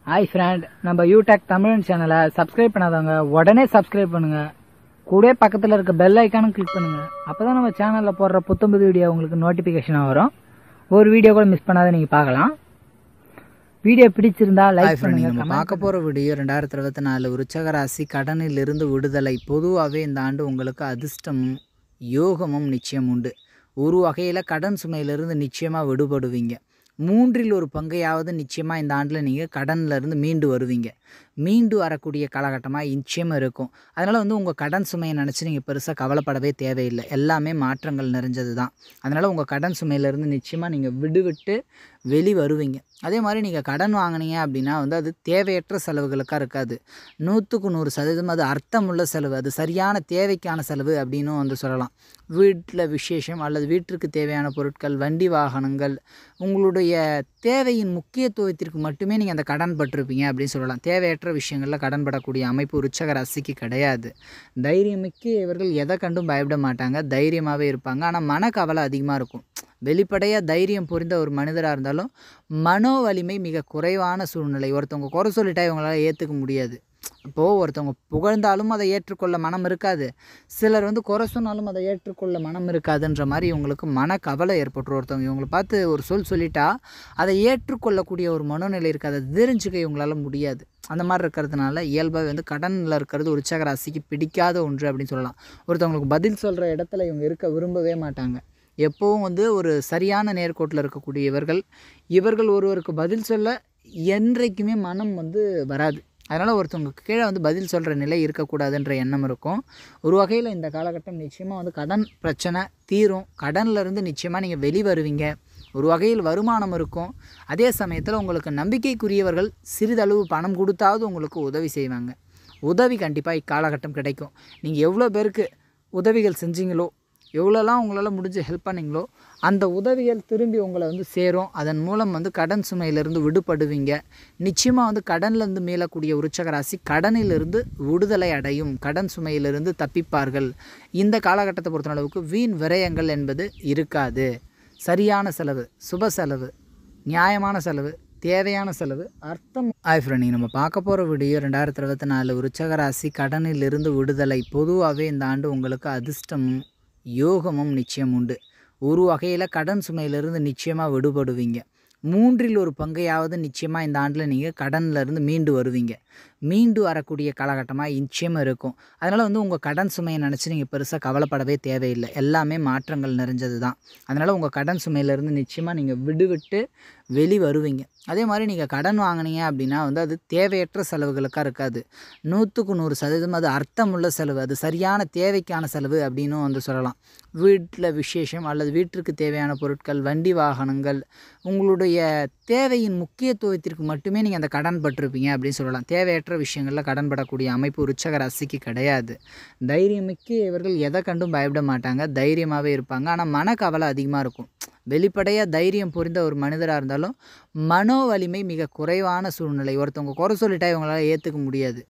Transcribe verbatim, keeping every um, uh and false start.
Hi friend, நம்ம யூடெக் தமிழ் சேனலை subscribe பண்ணாதவங்க உடனே சப்ஸ்கிரைப் பண்ணுங்க. கூட பக்கத்தில் இருக்க பெல் ஐக்கானும் கிளிக் பண்ணுங்க. அப்பதான் நம்ம சேனலில் போடுற புத்தம்புது வீடியோ உங்களுக்கு நோட்டிஃபிகேஷனாக வரும். ஒரு வீடியோ கூட மிஸ் பண்ணாத நீங்கள் பார்க்கலாம். வீடியோ பிடிச்சிருந்தா லைக் பண்ணுங்க. நம்ம பார்க்க போகிற வீடியோ ரெண்டாயிரத்தி இருபத்தி நாலு விருச்சக ராசி கடனில் இருந்து விடுதலை. பொதுவாகவே இந்த ஆண்டு உங்களுக்கு அதிர்ஷ்டமும் யோகமும் நிச்சயம் உண்டு. ஒரு வகையில் கடன் சுமையிலிருந்து நிச்சயமாக விடுபடுவீங்க. மூன்றில் ஒரு பங்கையாவது நிச்சயமாக இந்த ஆண்டில் நீங்கள் கடனிலேருந்து மீண்டு வருவீங்க. மீண்டு வரக்கூடிய காலகட்டமாக நிச்சயமாக இருக்கும். அதனால் வந்து உங்கள் கடன் சுமையை நினச்சி நீங்கள் பெருசாக கவலைப்படவே தேவையில்லை. எல்லாமே மாற்றங்கள் நிறைஞ்சது தான். அதனால் உங்கள் கடன் சுமையிலேருந்து நிச்சயமாக நீங்கள் விடுவிட்டு வெளி வருவீங்க. அதே மாதிரி நீங்கள் கடன் வாங்கினீங்க அப்படின்னா வந்து அது தேவையற்ற செலவுகளுக்காக இருக்காது. நூற்றுக்கு நூறு சதவீதம் அது அர்த்தமுள்ள செலவு, அது சரியான தேவைக்கான செலவு அப்படின்னும் வந்து சொல்லலாம். வீட்டில் விசேஷம் அல்லது வீட்டிற்கு தேவையான பொருட்கள், வண்டி வாகனங்கள், உங்களுடைய தேவையின் முக்கியத்துவத்திற்கு மட்டுமே நீங்கள் அந்த கடன் பட்டிருப்பீங்க அப்படின்னு சொல்லலாம். தேவையற்ற விஷயங்களில் கடன் படக்கூடிய அமைப்பு விருச்சக ராசிக்கு கிடையாது. தைரியமிக்கு இவர்கள் எதை கண்டும் பயப்பட மாட்டாங்க, தைரியமாகவே இருப்பாங்க. ஆனால் மனக்கவலை அதிகமாக இருக்கும். வெளிப்படையாக தைரியம் புரிந்த ஒரு மனிதராக இருந்தாலும் மனோ வலிமை மிக குறைவான சூழ்நிலை. ஒருத்தவங்க குறை சொல்லிட்டா இவங்களால் ஏற்றுக்க முடியாது. இப்போது ஒருத்தவங்க புகழ்ந்தாலும் அதை ஏற்றுக்கொள்ள மனம் இருக்காது. சிலர் வந்து குறை சொன்னாலும் அதை ஏற்றுக்கொள்ள மனம் இருக்காதுன்ற மாதிரி இவங்களுக்கு மனக்கவலை ஏற்பட்டுரும். ஒருத்தவங்க இவங்களை பார்த்து ஒரு சொல் சொல்லிட்டா அதை ஏற்றுக்கொள்ளக்கூடிய ஒரு மனோநிலை இருக்காது. அதை தெரிஞ்சுக்க இவங்களால முடியாது. அந்த மாதிரி இருக்கிறதுனால இயல்பாகவே வந்து கடனில் இருக்கிறது விருச்சக ராசிக்கு பிடிக்காத ஒன்று அப்படின்னு சொல்லலாம். ஒருத்தவங்களுக்கு பதில் சொல்கிற இடத்துல இவங்க இருக்க விரும்பவே மாட்டாங்க. எப்போவும் வந்து ஒரு சரியான நேர்கோட்டில் இருக்கக்கூடிய இவர்கள் இவர்கள் ஒருவருக்கு பதில் சொல்ல என்றைக்குமே மனம் வந்து வராது. அதனால் ஒருத்தவங்களுக்கு கீழே வந்து பதில் சொல்கிற நிலை இருக்கக்கூடாதுன்ற எண்ணம் இருக்கும். ஒரு வகையில் இந்த காலகட்டம் நிச்சயமாக வந்து கடன் பிரச்சனை தீரும். கடன்லேருந்து நிச்சயமாக நீங்கள் வெளி வருவீங்க. ஒரு வகையில் வருமானம் இருக்கும். அதே சமயத்தில் உங்களுக்கு நம்பிக்கைக்குரியவர்கள் சிறிதளவு பணம் கொடுத்தாவது உங்களுக்கு உதவி செய்வாங்க. உதவி கண்டிப்பாக இக்காலகட்டம் கிடைக்கும். நீங்கள் எவ்வளோ பேருக்கு உதவிகள் செஞ்சீங்களோ, எவ்வளோலாம் உங்களால் முடிஞ்சு ஹெல்ப் பண்ணிங்களோ அந்த உதவிகள் திரும்பி உங்களை வந்து சேரும். அதன் மூலம் வந்து கடன் சுமையிலிருந்து விடுபடுவீங்க. நிச்சயமாக வந்து கடன்லேருந்து மீளக்கூடிய விருச்சக ராசி கடனிலிருந்து விடுதலை அடையும். கடன் சுமையிலிருந்து தப்பிப்பார்கள். இந்த காலகட்டத்தை பொறுத்தளவுக்கு வீண் விரயங்கள் என்பது இருக்காது. சரியான செலவு, சுப செலவு, நியாயமான செலவு, தேவையான செலவு, அர்த்தம். ஹாய் ஃப்ரெண்ட், நம்ம பார்க்க போகிற வீடியோ ரெண்டாயிரத்தி இருபத்தி நாலு விருச்சக ராசி கடனில் இருந்து விடுதலை. பொதுவாகவே இந்த ஆண்டு உங்களுக்கு அதிர்ஷ்டமும் யோகமும் நிச்சயம் உண்டு. ஒரு வகையில் கடன் சுமையிலிருந்து நிச்சயமாக விடுபடுவீங்க. மூன்றில் ஒரு பங்கையாவது நிச்சயமாக இந்த ஆண்டில் நீங்கள் கடனிலேருந்து மீண்டு வருவீங்க. மீண்டு வரக்கூடிய காலகட்டமாக நிச்சயமாக இருக்கும். அதனால் வந்து உங்கள் கடன் சுமையை நினச்சி நீங்கள் பெருசாக கவலைப்படவே தேவையில்லை. எல்லாமே மாற்றங்கள் நிறைஞ்சது தான். அதனால் உங்கள் கடன் சுமையிலேருந்து நிச்சயமாக நீங்கள் விடுவிட்டு வெளி வருவீங்க. அதே மாதிரி நீங்கள் கடன் வாங்கினீங்க அப்படின்னா வந்து அது தேவையற்ற செலவுகளுக்காக இருக்காது. நூற்றுக்கு நூறு சதவீதம் அது அர்த்தமுள்ள செலவு, அது சரியான தேவைக்கான செலவு அப்படின்னும் வந்து சொல்லலாம். வீட்டில் விசேஷம் அல்லது வீட்டிற்கு தேவையான பொருட்கள், வண்டி வாகனங்கள், உங்களுடைய தேவையின் முக்கியத்துவத்திற்கு மட்டுமே நீங்கள் அந்த கடன் பட்டிருப்பீங்க அப்படின்னு சொல்லலாம். தேவையற்ற விஷயங்களில் கடன் படக்கூடிய அமைப்பு விருச்சக ராசிக்கு கிடையாது. தைரியமிக்கு இவர்கள் எதை கண்டும் பயப்பட மாட்டாங்க, தைரியமாகவே இருப்பாங்க. ஆனால் மனக்கவலை அதிகமாக இருக்கும். வெளிப்படையாக தைரியம் புரிந்த ஒரு மனிதராக இருந்தாலும் மனோ வலிமை மிக குறைவான சூழ்நிலை. ஒருத்தவங்க குறை சொல்லிட்டா இவங்களால் ஏற்றுக்க முடியாது.